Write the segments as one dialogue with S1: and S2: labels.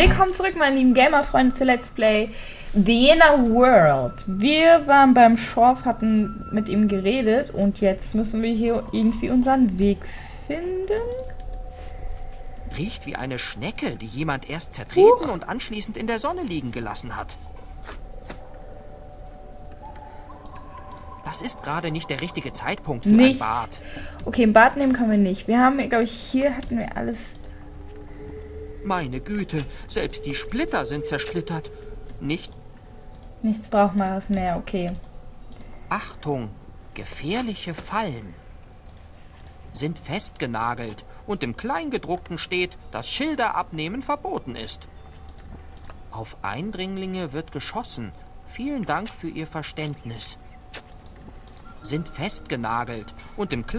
S1: Willkommen zurück, meine lieben Gamer-Freunde, zu Let's Play The Inner World. Wir waren beim Schorf, hatten mit ihm geredet und jetzt müssen wir hier irgendwie unseren Weg finden.
S2: Riecht wie eine Schnecke, die jemand erst zertreten und anschließend in der Sonne liegen gelassen hat. Das ist gerade nicht der richtige Zeitpunkt für ein Bad.
S1: Okay, ein Bad nehmen können wir nicht. Wir haben, glaube ich, hier hatten wir alles...
S2: Meine Güte, selbst die Splitter sind zersplittert.
S1: Nichts Brauchbares mehr, okay.
S2: Achtung, gefährliche Fallen. Sind festgenagelt und im Kleingedruckten steht, dass Schilder abnehmen verboten ist. Auf Eindringlinge wird geschossen. Vielen Dank für Ihr Verständnis. Sind festgenagelt und im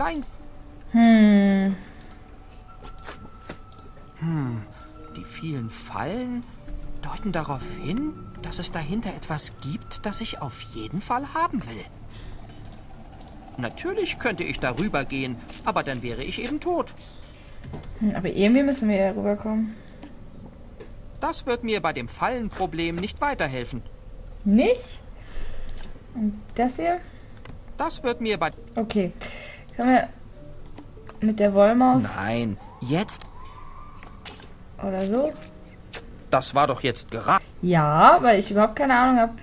S2: Die vielen Fallen deuten darauf hin, dass es dahinter etwas gibt, das ich auf jeden Fall haben will. Natürlich könnte ich darüber gehen, aber dann wäre ich eben tot.
S1: Aber irgendwie müssen wir ja rüberkommen.
S2: Das wird mir bei dem Fallenproblem nicht weiterhelfen.
S1: Nicht? Und das hier?
S2: Das wird mir bei...
S1: Okay. Können wir mit der Wollmaus...
S2: Nein, jetzt...
S1: Oder so?
S2: Das war doch jetzt gerade...
S1: Ja, weil ich überhaupt keine Ahnung habe.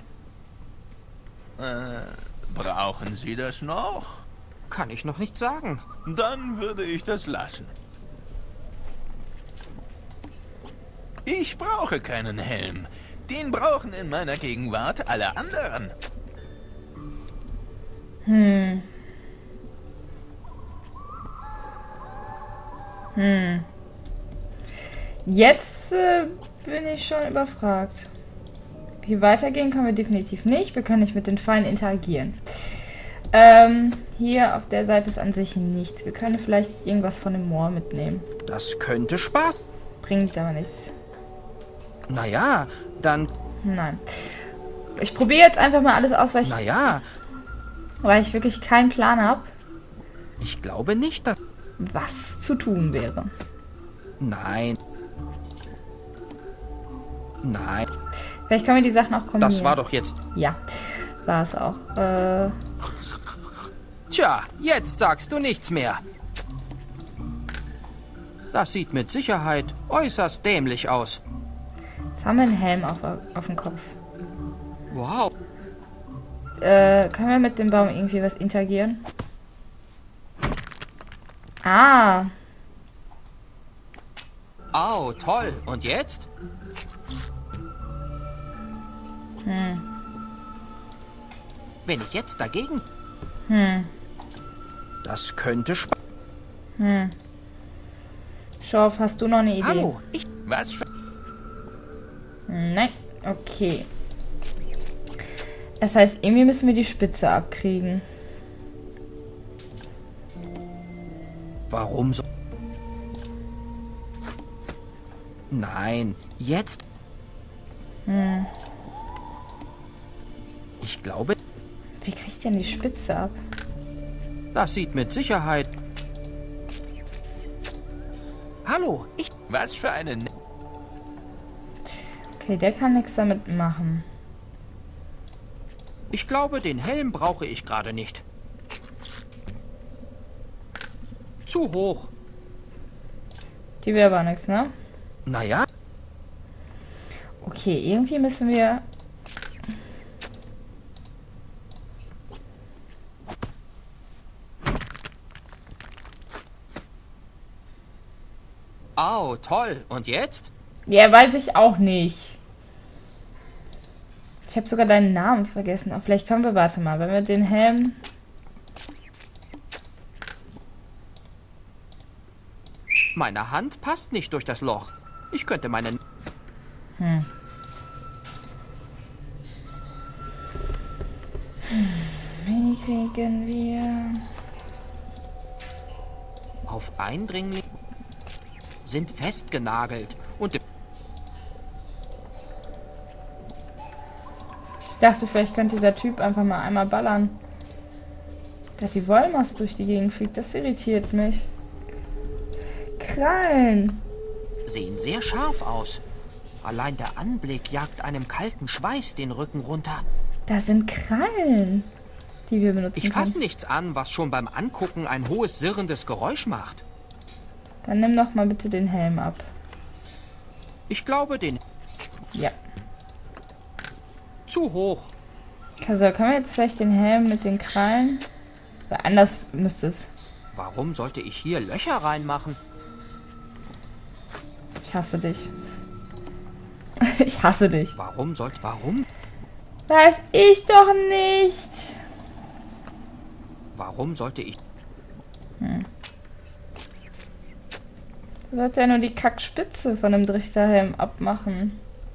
S3: Brauchen Sie das noch?
S2: Kann ich noch nicht sagen.
S3: Dann würde ich das lassen. Ich brauche keinen Helm. Den brauchen in meiner Gegenwart alle anderen.
S1: Jetzt bin ich schon überfragt. Hier weitergehen können wir definitiv nicht. Wir können nicht mit den Fallen interagieren. Hier auf der Seite ist an sich nichts. Wir können vielleicht irgendwas von dem Moor mitnehmen.
S2: Das könnte Spaß...
S1: Bringt aber nichts.
S2: Naja, dann...
S1: Nein. Ich probiere jetzt einfach mal alles aus,
S2: Naja,
S1: weil ich wirklich keinen Plan habe,
S2: ich glaube nicht, dass...
S1: was zu tun wäre.
S2: Nein. Nein.
S1: Vielleicht können wir die Sachen auch kombinieren.
S2: Das war doch jetzt...
S1: Ja, war es auch.
S2: Tja, jetzt sagst du nichts mehr. Das sieht mit Sicherheit äußerst dämlich aus.
S1: Jetzt haben wir einen Helm auf dem Kopf.
S2: Wow.
S1: Können wir mit dem Baum irgendwie was interagieren? Ah.
S2: Au, toll. Und jetzt? Wenn ich jetzt dagegen... Das könnte
S1: Schorf, hast du noch eine Idee?
S2: Hallo,
S3: Was für...
S1: Nein. Okay. Das heißt, irgendwie müssen wir die Spitze abkriegen.
S2: Warum so? Nein, jetzt... Ich glaube,
S1: Wie kriege ich denn die Spitze ab?
S2: das sieht mit Sicherheit... Hallo,
S3: Was für eine...
S1: Okay, der kann nichts damit machen.
S2: Ich glaube, den Helm brauche ich gerade nicht. Zu hoch.
S1: Die wäre aber nichts, ne?
S2: Naja,
S1: Okay, irgendwie müssen wir...
S2: au, toll. Und jetzt?
S1: Ja, weiß ich auch nicht. Ich habe sogar deinen Namen vergessen. Aber vielleicht können wir, warte mal, wenn wir den Helm...
S2: Meine Hand passt nicht durch das Loch. Ich könnte meinen...
S1: Wie kriegen wir...
S2: Auf Eindringlinge sind festgenagelt und...
S1: Ich dachte, vielleicht könnte dieser Typ einfach mal einmal ballern. Der hat die Wollmast durch die Gegend fliegt. Das irritiert mich. Krallen.
S2: Sehen sehr scharf aus. Allein der Anblick jagt einem kalten Schweiß den Rücken runter.
S1: Da sind Krallen, die wir benutzen
S2: Ich fasse
S1: können.
S2: nichts an, was schon beim Angucken ein hohes, sirrendes Geräusch macht.
S1: Dann nimm doch mal bitte den Helm ab.
S2: Ich glaube, den...
S1: Ja.
S2: Zu hoch.
S1: Also können wir jetzt vielleicht den Helm mit den Krallen? Weil anders müsste es.
S2: Warum sollte ich hier Löcher reinmachen?
S1: Ich hasse dich. Ich hasse dich.
S2: Warum sollte... Warum?
S1: Weiß ich doch nicht.
S2: Warum sollte ich...
S1: Du sollst ja nur die Kackspitze von dem Trichterhelm abmachen.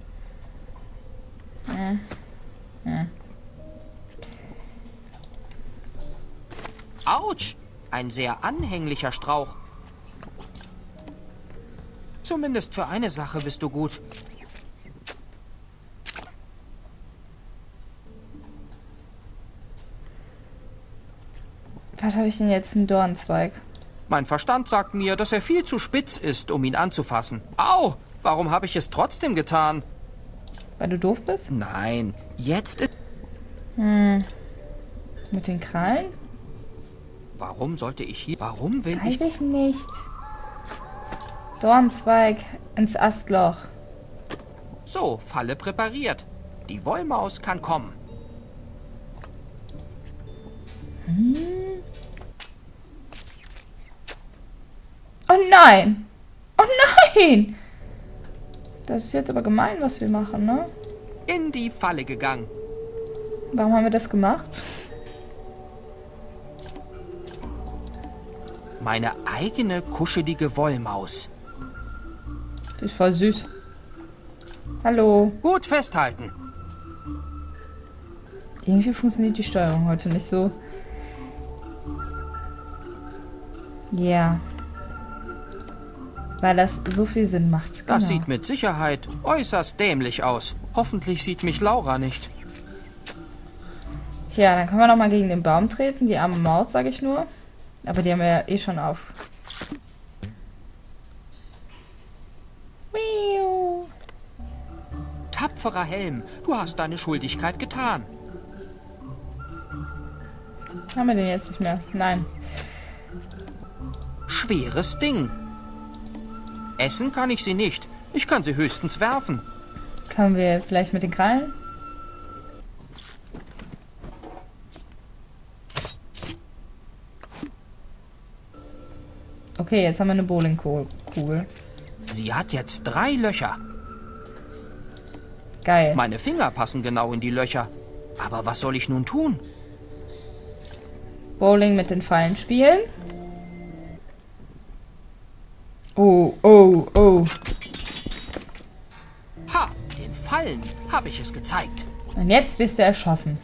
S2: Autsch! Ein sehr anhänglicher Strauch. Zumindest für eine Sache bist du gut.
S1: Was habe ich denn jetzt? Einen Dornzweig.
S2: Mein Verstand sagt mir, dass er viel zu spitz ist, um ihn anzufassen. Au! Warum habe ich es trotzdem getan?
S1: Weil du doof bist?
S2: Nein, jetzt ist...
S1: Mit den Krallen?
S2: Warum sollte ich hier... Warum will ich...
S1: Weiß ich nicht. Dornzweig ins Astloch.
S2: So, Falle präpariert. Die Wollmaus kann kommen.
S1: Oh nein! Oh nein! Das ist jetzt aber gemein, was wir machen, ne?
S2: In die Falle gegangen.
S1: Warum haben wir das gemacht?
S2: Meine eigene kuschelige Wollmaus.
S1: Die ist voll süß. Hallo.
S2: Gut festhalten.
S1: Irgendwie funktioniert die Steuerung heute nicht so. Ja. Weil das so viel Sinn macht.
S2: Das sieht mit Sicherheit äußerst dämlich aus. Hoffentlich sieht mich Laura nicht.
S1: Tja, dann können wir noch mal gegen den Baum treten. Die arme Maus, sage ich nur. Aber die haben wir ja eh schon auf. Wiu.
S2: Tapferer Helm, du hast deine Schuldigkeit getan.
S1: Haben wir den jetzt nicht mehr? Nein.
S2: Schweres Ding. Essen kann ich sie nicht. Ich kann sie höchstens werfen.
S1: Können wir vielleicht mit den Krallen? Okay, jetzt haben wir eine Bowlingkugel.
S2: Sie hat jetzt 3 Löcher.
S1: Geil.
S2: Meine Finger passen genau in die Löcher. Aber was soll ich nun tun?
S1: Bowling mit den Fallen spielen. Oh, oh, oh.
S2: Ha, den Fallen habe ich es gezeigt.
S1: Und jetzt wirst du erschossen.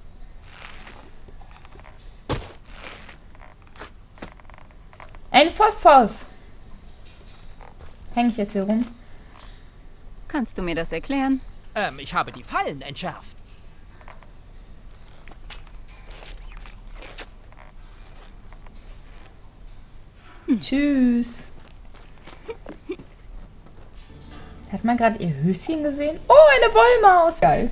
S1: Ein Phosphos. Häng ich jetzt hier rum?
S4: Kannst du mir das erklären?
S2: Ich habe die Fallen entschärft.
S1: Tschüss. Hat man gerade ihr Höschen gesehen? Oh, eine Wollmaus. Geil.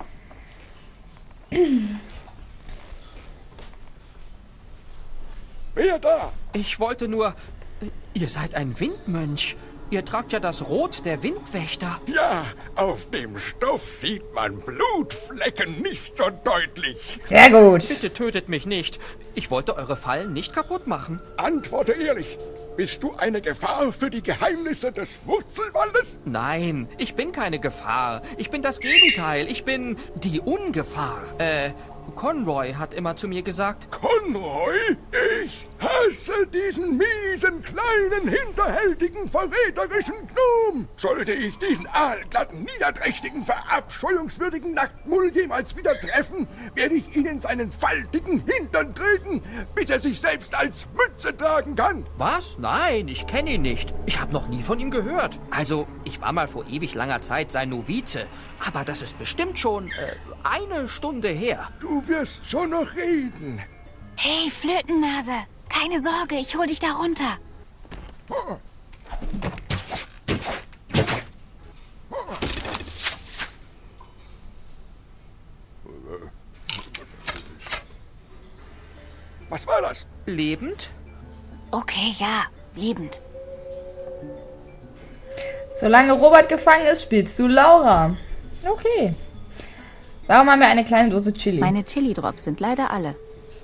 S5: Wer da?
S2: Ich wollte nur... Ihr seid ein Windmönch. Ihr tragt ja das Rot der Windwächter.
S5: Ja, auf dem Stoff sieht man Blutflecken nicht so deutlich.
S1: Sehr gut.
S2: Bitte tötet mich nicht. Ich wollte eure Fallen nicht kaputt machen.
S5: Antworte ehrlich. Bist du eine Gefahr für die Geheimnisse des Wurzelwaldes?
S2: Nein, ich bin keine Gefahr. Ich bin das Gegenteil. Ich bin die Ungefahr. Conroy hat immer zu mir gesagt...
S5: Conroy? Ich hasse diesen miesen, kleinen, hinterhältigen, verräterischen Gnom. Sollte ich diesen aalglatten, niederträchtigen, verabscheuungswürdigen Nacktmull jemals wieder treffen, werde ich ihn in seinen faltigen Hintern treten, bis er sich selbst als Mütze tragen kann.
S2: Was? Nein, ich kenne ihn nicht. Ich habe noch nie von ihm gehört. Also, ich war mal vor ewig langer Zeit sein Novize. Aber das ist bestimmt schon eine Stunde her.
S5: Du wirst schon noch reden.
S4: Hey, Flötennase! Keine Sorge, ich hol dich da runter.
S5: war das?
S2: Lebend?
S4: Okay, ja, lebend.
S1: Solange Robert gefangen ist, spielst du Laura. Okay. Warum haben wir eine kleine Dose Chili?
S4: Meine Chili-Drops sind leider alle.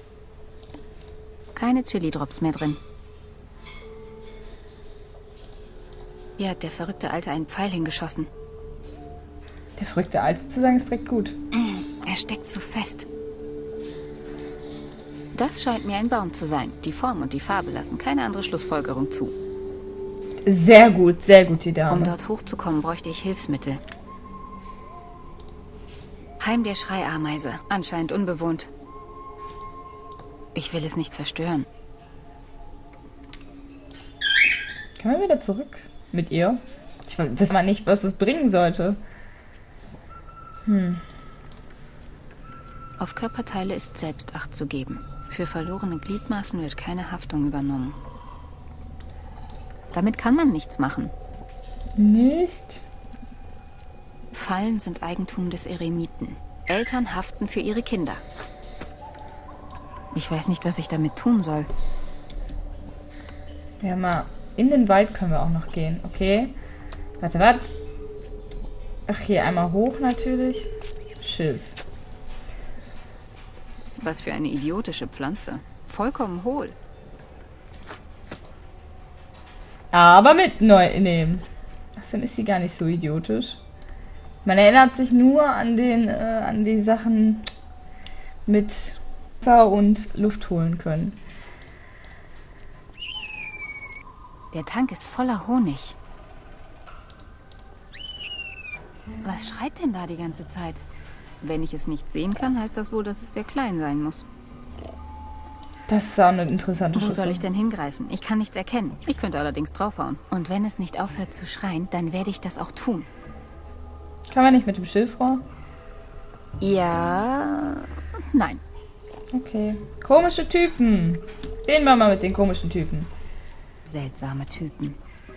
S4: Keine Chili-Drops mehr drin. Hier hat der verrückte Alte einen Pfeil hingeschossen.
S1: Der verrückte Alte zu sagen, ist direkt gut.
S4: Er steckt zu fest. Das scheint mir ein Baum zu sein. Die Form und die Farbe lassen keine andere Schlussfolgerung zu.
S1: Sehr gut, die Dame.
S4: Um dort hochzukommen, bräuchte ich Hilfsmittel. Heim der Schreiameise. Anscheinend unbewohnt. Ich will es nicht zerstören.
S1: Können wir wieder zurück mit ihr? Ich weiß mal nicht, was es bringen sollte.
S4: Auf Körperteile ist Selbstacht zu geben. Für verlorene Gliedmaßen wird keine Haftung übernommen. Damit kann man nichts machen.
S1: Nicht?
S4: Fallen sind Eigentum des Eremiten. Eltern haften für ihre Kinder. Ich weiß nicht, was ich damit tun soll.
S1: Ja, mal in den Wald können wir auch noch gehen, okay? Warte, was? Ach, hier einmal hoch natürlich. Schilf.
S4: Was für eine idiotische Pflanze. Vollkommen hohl.
S1: Aber mitnehmen. Dann ist sie gar nicht so idiotisch. Man erinnert sich nur an die Sachen mit Wasser und Luft holen können.
S4: Der Tank ist voller Honig. Was schreit denn da die ganze Zeit? Wenn ich es nicht sehen kann, heißt das wohl, dass es sehr klein sein muss.
S1: Das ist auch eine interessante
S4: Wo soll ich denn hingreifen? Ich kann nichts erkennen. Ich könnte allerdings draufhauen. Und wenn es nicht aufhört zu schreien, dann werde ich das auch tun.
S1: Kann man nicht mit dem Schilf vor?
S4: Ja... Nein.
S1: Okay. Komische Typen. Reden wir mal mit den komischen Typen.
S4: Seltsame Typen.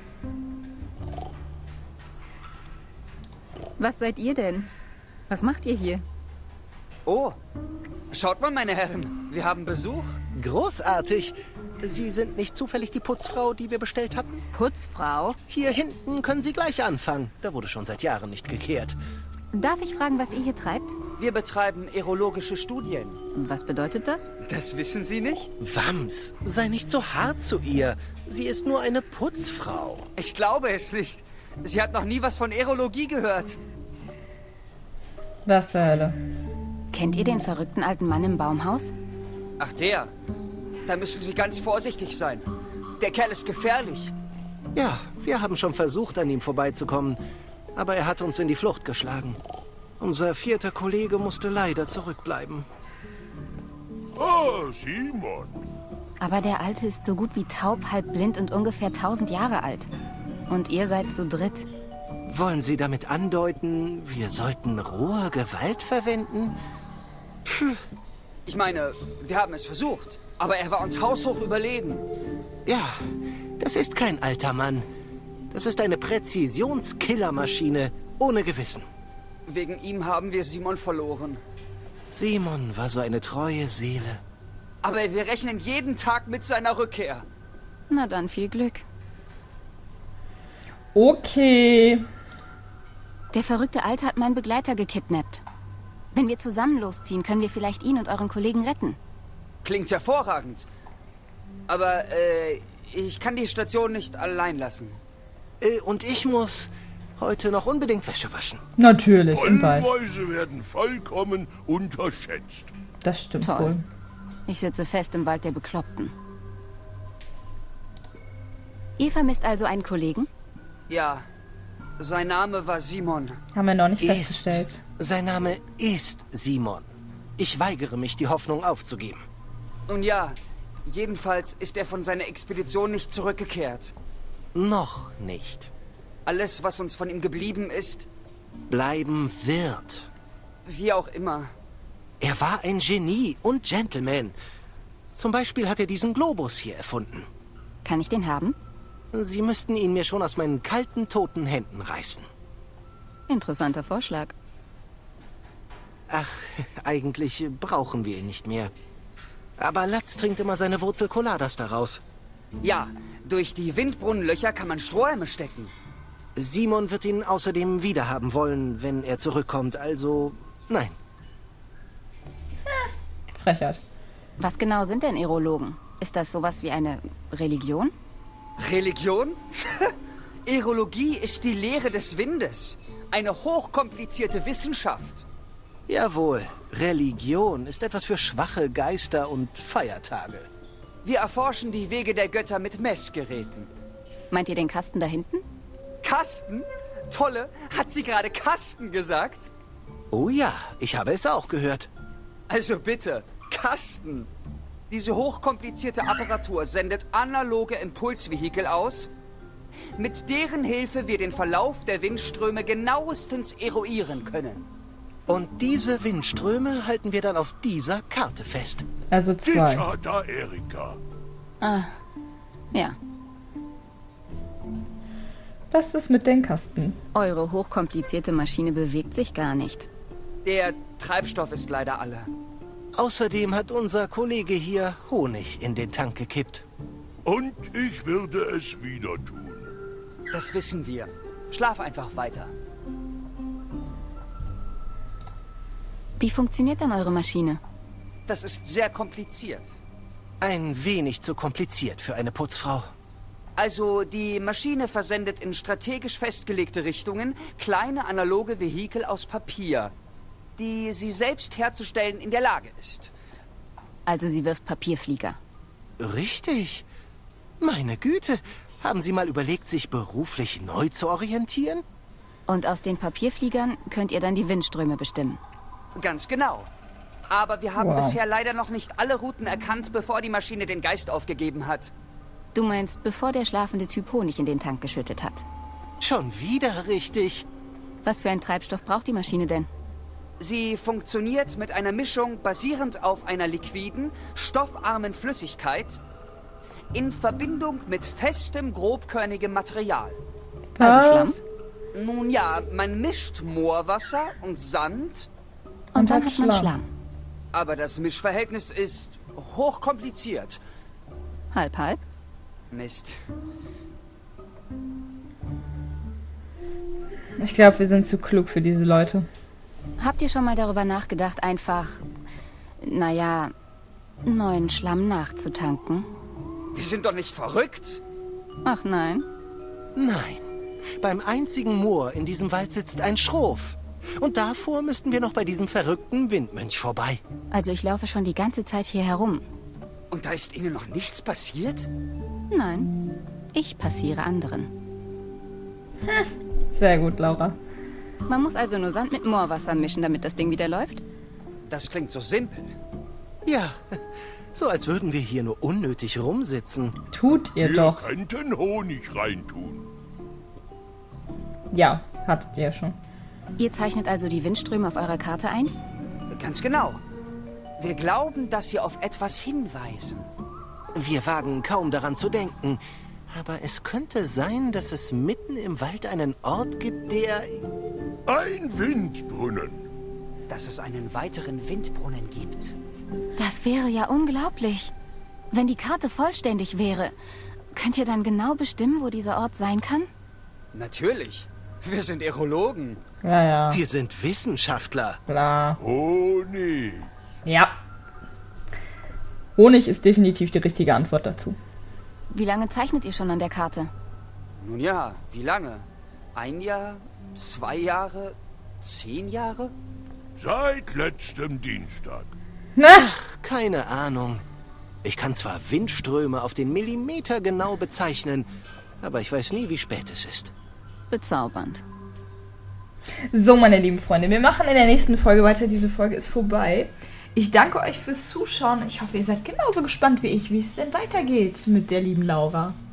S4: Was seid ihr denn? Was macht ihr hier?
S6: Oh, schaut mal, meine Herren. Wir haben Besuch.
S7: Großartig. Sie sind nicht zufällig die Putzfrau, die wir bestellt hatten?
S4: Putzfrau?
S7: Hier hinten können Sie gleich anfangen. Da wurde schon seit Jahren nicht gekehrt.
S4: Darf ich fragen, was ihr hier treibt?
S6: Wir betreiben aerologische Studien.
S4: Was bedeutet das?
S6: Das wissen Sie nicht?
S7: Wams, sei nicht so hart zu ihr. Sie ist nur eine Putzfrau.
S6: Ich glaube es nicht. Sie hat noch nie was von Aerologie gehört.
S1: Was zur Hölle?
S4: Kennt ihr den verrückten alten Mann im Baumhaus?
S6: Ach, der. Da müssen Sie ganz vorsichtig sein. Der Kerl ist gefährlich.
S7: Ja, wir haben schon versucht, an ihm vorbeizukommen. Aber er hat uns in die Flucht geschlagen. Unser 4. Kollege musste leider zurückbleiben.
S5: Oh, Simon.
S4: Aber der Alte ist so gut wie taub, halb blind und ungefähr 1000 Jahre alt. Und ihr seid zu dritt.
S7: Wollen Sie damit andeuten, wir sollten rohe Gewalt verwenden?
S6: Ich meine, wir haben es versucht. Aber er war uns haushoch überlegen.
S7: Ja, das ist kein alter Mann. Das ist eine Präzisionskillermaschine ohne Gewissen.
S6: Wegen ihm haben wir Simon verloren.
S7: Simon war so eine treue Seele.
S6: Aber wir rechnen jeden Tag mit seiner Rückkehr.
S4: Na dann, viel Glück.
S1: Okay.
S4: Der verrückte Alte hat meinen Begleiter gekidnappt. Wenn wir zusammen losziehen, können wir vielleicht ihn und euren Kollegen retten.
S6: Klingt hervorragend. Aber, ich kann die Station nicht allein lassen.
S7: Und ich muss heute noch unbedingt Wäsche waschen.
S1: Natürlich, im Wald.
S5: Wollmäuse werden vollkommen unterschätzt.
S1: Das stimmt
S4: Toll.
S1: wohl.
S4: Ich sitze fest im Wald der Bekloppten. Ihr vermisst also einen Kollegen?
S6: Ja, sein Name war Simon.
S1: Haben wir noch nicht festgestellt.
S7: Sein Name ist Simon. Ich weigere mich, die Hoffnung aufzugeben.
S6: Und ja, jedenfalls ist er von seiner Expedition nicht zurückgekehrt.
S7: Noch nicht.
S6: Alles, was uns von ihm geblieben ist,
S7: Bleiben wird.
S6: wie auch immer.
S7: Er war ein Genie und Gentleman. Zum Beispiel hat er diesen Globus hier erfunden.
S4: Kann ich den haben?
S7: Sie müssten ihn mir schon aus meinen kalten, toten Händen reißen.
S4: Interessanter Vorschlag.
S7: Ach, eigentlich brauchen wir ihn nicht mehr. Aber Latz trinkt immer seine Wurzel Coladas daraus.
S6: Ja, durch die Windbrunnenlöcher kann man Strohhalme stecken.
S7: Simon wird ihn außerdem wiederhaben wollen, wenn er zurückkommt, also nein.
S1: Frechheit.
S4: Was genau sind denn Aerologen? Ist das sowas wie eine Religion?
S6: Religion? Aerologie ist die Lehre des Windes. Eine hochkomplizierte Wissenschaft.
S7: Jawohl, Religion ist etwas für schwache Geister und Feiertage.
S6: Wir erforschen die Wege der Götter mit Messgeräten.
S4: Meint ihr den Kasten da hinten?
S6: Kasten? Tolle, hat sie gerade Kasten gesagt?
S7: Oh ja, ich habe es auch gehört.
S6: Also bitte, Kasten. Diese hochkomplizierte Apparatur sendet analoge Impulsvehikel aus, mit deren Hilfe wir den Verlauf der Windströme genauestens eruieren können.
S7: Und diese Windströme halten wir dann auf dieser Karte fest.
S1: Also 2.
S5: Tja, da, Erika.
S4: Ah, ja.
S1: Was ist mit den Kasten?
S4: Eure hochkomplizierte Maschine bewegt sich gar nicht.
S6: Der Treibstoff ist leider alle.
S7: Außerdem hat unser Kollege hier Honig in den Tank gekippt.
S5: Und ich würde es wieder tun.
S6: Das wissen wir. Schlaf einfach weiter.
S4: Wie funktioniert dann eure Maschine?
S6: Das ist sehr kompliziert.
S7: Ein wenig zu kompliziert für eine Putzfrau.
S6: Also, die Maschine versendet in strategisch festgelegte Richtungen kleine analoge Vehikel aus Papier, die sie selbst herzustellen in der Lage ist.
S4: Also sie wirft Papierflieger.
S7: Richtig. Meine Güte, haben Sie mal überlegt, sich beruflich neu zu orientieren?
S4: Und aus den Papierfliegern könnt ihr dann die Windströme bestimmen.
S6: Ganz genau. Aber wir haben
S1: Wow.
S6: bisher leider noch nicht alle Routen erkannt, bevor die Maschine den Geist aufgegeben hat.
S4: Du meinst, bevor der schlafende Typ Honig in den Tank geschüttet hat.
S7: Schon wieder richtig.
S4: Was für einen Treibstoff braucht die Maschine denn?
S6: Sie funktioniert mit einer Mischung basierend auf einer liquiden, stoffarmen Flüssigkeit in Verbindung mit festem, grobkörnigem Material.
S4: Also Schlamm?
S6: Nun ja, man mischt Moorwasser und Sand,
S4: Und dann
S1: hat
S4: hat man
S1: Schlamm.
S4: Schlamm.
S6: aber das Mischverhältnis ist hochkompliziert.
S4: Halb, halb.
S6: Mist.
S1: Ich glaube, wir sind zu klug für diese Leute.
S4: Habt ihr schon mal darüber nachgedacht, einfach, naja, neuen Schlamm nachzutanken?
S6: Wir sind doch nicht verrückt.
S4: Ach nein.
S7: Nein. Beim einzigen Moor in diesem Wald sitzt ein Schroff. Und davor müssten wir noch bei diesem verrückten Windmönch vorbei.
S4: Also ich laufe schon die ganze Zeit hier herum.
S6: Und da ist Ihnen noch nichts passiert?
S4: Nein, ich passiere anderen.
S1: Sehr gut, Laura.
S4: Man muss also nur Sand mit Moorwasser mischen, damit das Ding wieder läuft?
S6: Das klingt so simpel.
S7: Ja, so als würden wir hier nur unnötig rumsitzen.
S1: Tut ihr
S5: Wir
S1: doch.
S5: könnten Honig reintun.
S1: Ja, hattet ihr schon.
S4: Ihr zeichnet also die Windströme auf eurer Karte ein?
S6: Ganz genau. Wir glauben, dass Sie auf etwas hinweisen.
S7: Wir wagen kaum daran zu denken. Aber es könnte sein, dass es mitten im Wald einen Ort gibt, der...
S5: Ein Windbrunnen.
S6: Dass es einen weiteren Windbrunnen gibt.
S4: Das wäre ja unglaublich. Wenn die Karte vollständig wäre, könnt ihr dann genau bestimmen, wo dieser Ort sein kann?
S6: Natürlich. Wir sind Aerologen.
S1: Ja, ja.
S7: Wir sind Wissenschaftler.
S1: Klar.
S5: Honig.
S1: Ja. Honig ist definitiv die richtige Antwort dazu.
S4: Wie lange zeichnet ihr schon an der Karte?
S6: Nun ja, wie lange? 1 Jahr? 2 Jahre? 10 Jahre?
S5: Seit letztem Dienstag.
S7: Keine Ahnung. Ich kann zwar Windströme auf den Millimeter genau bezeichnen, aber ich weiß nie, wie spät es ist.
S4: Bezaubernd.
S1: So, meine lieben Freunde, wir machen in der nächsten Folge weiter. Diese Folge ist vorbei. Ich danke euch fürs Zuschauen. Ich hoffe, ihr seid genauso gespannt wie ich, wie es denn weitergeht mit der lieben Laura.